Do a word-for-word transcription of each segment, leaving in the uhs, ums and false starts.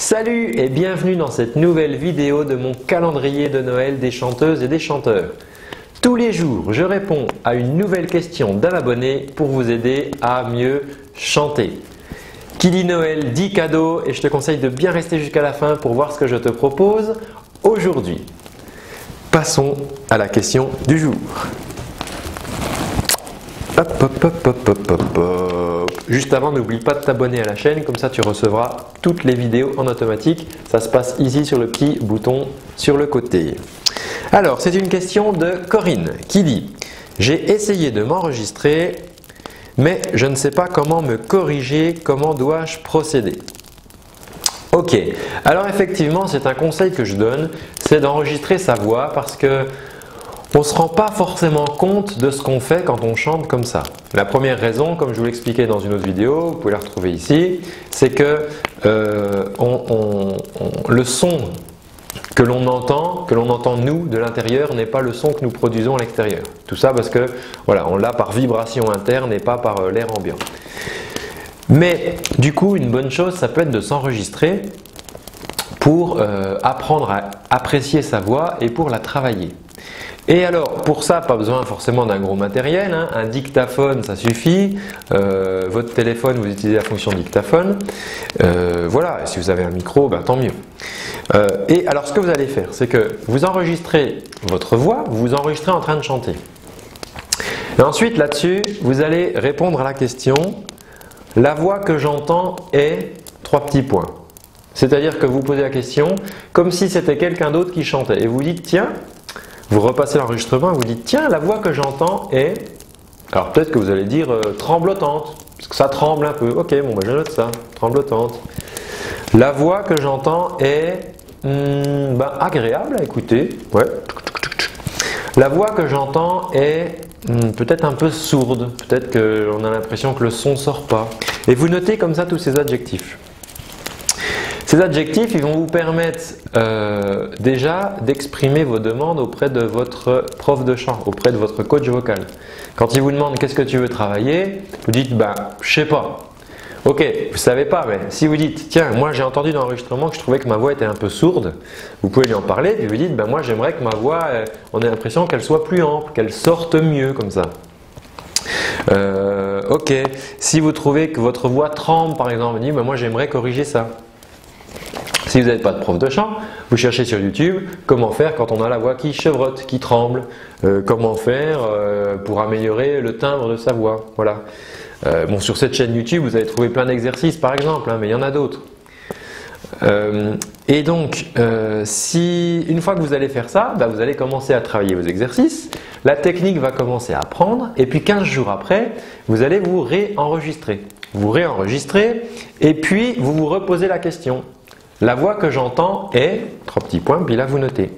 Salut et bienvenue dans cette nouvelle vidéo de mon calendrier de Noël des chanteuses et des chanteurs. Tous les jours, je réponds à une nouvelle question d'un abonné pour vous aider à mieux chanter. Qui dit Noël dit cadeau et je te conseille de bien rester jusqu'à la fin pour voir ce que je te propose aujourd'hui. Passons à la question du jour. Hop, hop, hop, hop, hop, hop, hop. Juste avant, n'oublie pas de t'abonner à la chaîne, comme ça tu recevras toutes les vidéos en automatique. Ça se passe ici sur le petit bouton sur le côté. Alors, c'est une question de Corinne qui dit « J'ai essayé de m'enregistrer, mais je ne sais pas comment me corriger, comment dois-je procéder ?» Ok, alors effectivement, c'est un conseil que je donne, c'est d'enregistrer sa voix parce que on ne se rend pas forcément compte de ce qu'on fait quand on chante comme ça. La première raison, comme je vous l'expliquais dans une autre vidéo, vous pouvez la retrouver ici, c'est que euh, on, on, on, le son que l'on entend, que l'on entend nous de l'intérieur n'est pas le son que nous produisons à l'extérieur. Tout ça parce que voilà, on l'a par vibration interne et pas par euh, l'air ambiant. Mais du coup, une bonne chose, ça peut être de s'enregistrer pour euh, apprendre à apprécier sa voix et pour la travailler. Et alors, pour ça, pas besoin forcément d'un gros matériel, hein. Un dictaphone, ça suffit. Euh, votre téléphone, vous utilisez la fonction dictaphone. Euh, voilà, si vous avez un micro, ben, tant mieux. Euh, et alors, ce que vous allez faire, c'est que vous enregistrez votre voix, vous vous enregistrez en train de chanter. Et ensuite, là-dessus, vous allez répondre à la question « La voix que j'entends est… » trois petits points. C'est-à-dire que vous posez la question comme si c'était quelqu'un d'autre qui chantait. Et vous dites « Tiens !» Vous repassez l'enregistrement et vous dites « Tiens, la voix que j'entends est… » Alors peut-être que vous allez dire euh, « tremblotante », parce que ça tremble un peu. Ok, bon, ben, je note ça, tremblotante. La voix que j'entends est hmm, ben, agréable à écouter. Ouais. La voix que j'entends est hmm, peut-être un peu sourde. Peut-être qu'on a l'impression que le son ne sort pas. Et vous notez comme ça tous ces adjectifs. Ces adjectifs, ils vont vous permettre euh, déjà d'exprimer vos demandes auprès de votre prof de chant, auprès de votre coach vocal. Quand il vous demande qu'est-ce que tu veux travailler, vous dites bah je sais pas. Ok, vous savez pas, mais si vous dites tiens, moi j'ai entendu dans l'enregistrement que je trouvais que ma voix était un peu sourde, vous pouvez lui en parler puis vous dites bah moi j'aimerais que ma voix, euh, on ait l'impression qu'elle soit plus ample, qu'elle sorte mieux comme ça. Euh, ok, si vous trouvez que votre voix tremble par exemple, vous dites bah moi j'aimerais corriger ça. Si vous n'avez pas de prof de chant, vous cherchez sur YouTube comment faire quand on a la voix qui chevrotte, qui tremble, euh, comment faire euh, pour améliorer le timbre de sa voix. Voilà. Euh, bon, sur cette chaîne YouTube, vous allez trouver plein d'exercices par exemple, hein, mais il y en a d'autres. Euh, et donc, euh, si une fois que vous allez faire ça, bah, vous allez commencer à travailler vos exercices, la technique va commencer à apprendre et puis quinze jours après, vous allez vous réenregistrer. Vous réenregistrez et puis vous vous reposez la question. La voix que j'entends est… Trois petits points, puis là vous notez.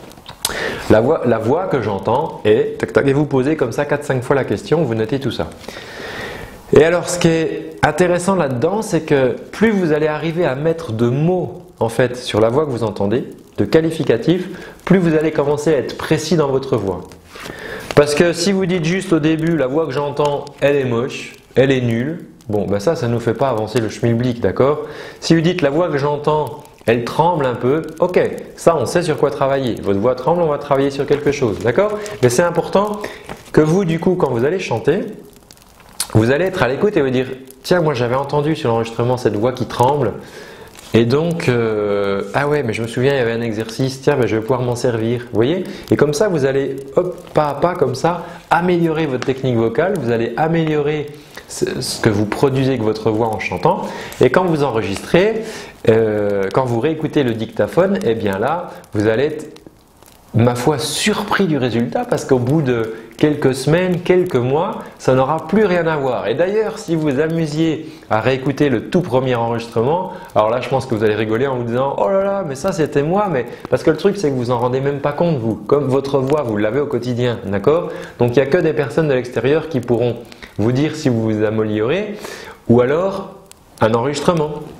La voix, la voix que j'entends est… Tac, tac, et vous posez comme ça quatre cinq fois la question, vous notez tout ça. Et alors ce qui est intéressant là-dedans, c'est que plus vous allez arriver à mettre de mots en fait sur la voix que vous entendez, de qualificatifs, plus vous allez commencer à être précis dans votre voix. Parce que si vous dites juste au début la voix que j'entends, elle est moche, elle est nulle, bon, ben ça, ça ne nous fait pas avancer le schmilblick, d'accord? Si vous dites la voix que j'entends, elle tremble un peu, ok, ça on sait sur quoi travailler. Votre voix tremble, on va travailler sur quelque chose, d'accord? Mais c'est important que vous, du coup, quand vous allez chanter, vous allez être à l'écoute et vous dire tiens, moi j'avais entendu sur l'enregistrement cette voix qui tremble, et donc, euh, ah ouais, mais je me souviens, il y avait un exercice, tiens, ben, je vais pouvoir m'en servir, vous voyez? Et comme ça, vous allez, hop, pas à pas, comme ça, améliorer votre technique vocale, vous allez améliorer ce que vous produisez avec votre voix en chantant, et quand vous enregistrez, euh, quand vous réécoutez le dictaphone, eh bien là, vous allez être, ma foi, surpris du résultat parce qu'au bout de quelques semaines, quelques mois, ça n'aura plus rien à voir. Et d'ailleurs, si vous vous amusiez à réécouter le tout premier enregistrement, alors là, je pense que vous allez rigoler en vous disant « Oh là là, mais ça c'était moi !» Mais parce que le truc, c'est que vous vous en rendez même pas compte, vous. Comme votre voix, vous l'avez au quotidien, d'accord? Donc, il n'y a que des personnes de l'extérieur qui pourront vous dire si vous vous améliorez ou alors un enregistrement.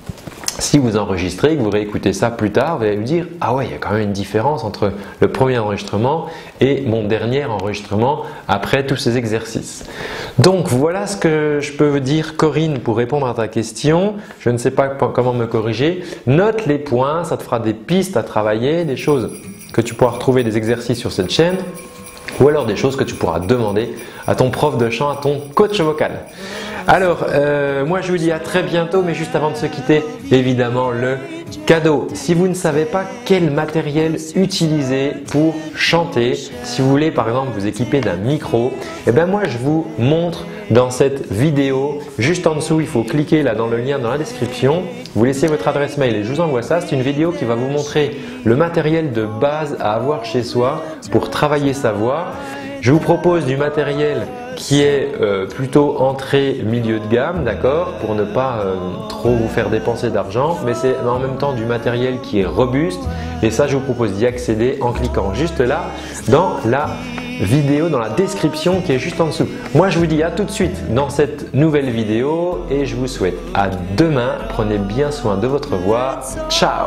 si vous enregistrez et que vous réécoutez ça plus tard, vous allez vous dire « Ah ouais, il y a quand même une différence entre le premier enregistrement et mon dernier enregistrement après tous ces exercices. » Donc voilà ce que je peux vous dire, Corinne, pour répondre à ta question. Je ne sais pas comment me corriger. Note les points, ça te fera des pistes à travailler, des choses que tu pourras retrouver, des exercices sur cette chaîne ou alors des choses que tu pourras demander à ton prof de chant, à ton coach vocal. Alors, euh, moi je vous dis à très bientôt, mais juste avant de se quitter, évidemment le cadeau. Si vous ne savez pas quel matériel utiliser pour chanter, si vous voulez par exemple vous équiper d'un micro, eh bien moi je vous montre dans cette vidéo. Juste en dessous, il faut cliquer là dans le lien dans la description. Vous laissez votre adresse mail et je vous envoie ça. C'est une vidéo qui va vous montrer le matériel de base à avoir chez soi pour travailler sa voix. Je vous propose du matériel qui est euh, plutôt entrée milieu de gamme, d'accord, pour ne pas euh, trop vous faire dépenser d'argent, mais c'est en même temps du matériel qui est robuste et ça je vous propose d'y accéder en cliquant juste là dans la vidéo, dans la description qui est juste en dessous. Moi je vous dis à tout de suite dans cette nouvelle vidéo et je vous souhaite à demain. Prenez bien soin de votre voix. Ciao.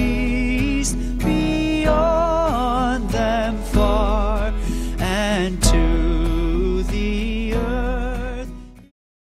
And to